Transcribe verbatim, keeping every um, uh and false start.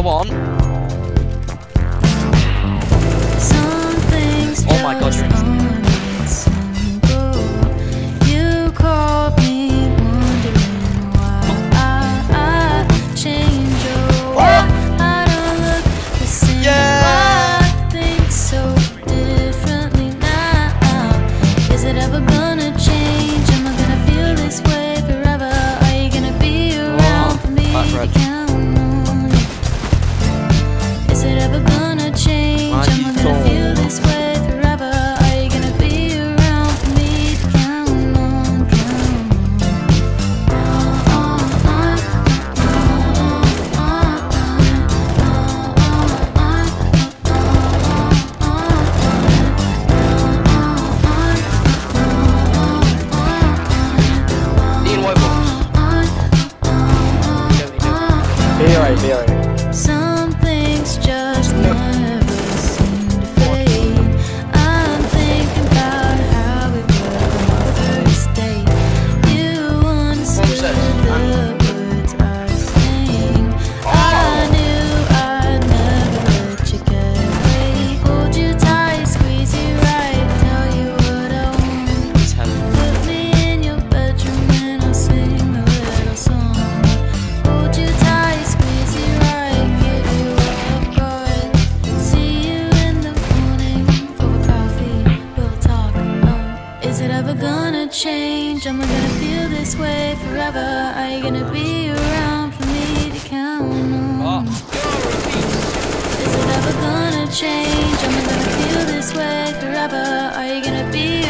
Go on. Oh my god, you're in. You caught me wondering why I, I changed your way. I don't look the same. Yeah. I think so differently now. Is it ever gonna change? Am I gonna feel this way forever? Are you gonna be around for me to count on you? Is it ever gonna change? Am I gonna feel this way forever? Are you gonna be around for me to count on, count Ian Whitebox. Be alright, be alright. Some things just never seem to fade. I'm thinking about how we were on the first date. You understood the words I was saying. I knew I'd never let you get away. Hold you tight, squeeze you right, tell you what I want. He's heavy. Put me in your bedroom and I'll sing a little song. Hold you tight, squeeze you right, give you what I've got. See you in the morning for a coffee, we'll talk. Oh, is it ever gonna change? Am I gonna feel this way forever? Are you gonna be around for me to count on? Is it ever gonna change? Am I gonna feel this way forever? Are you gonna be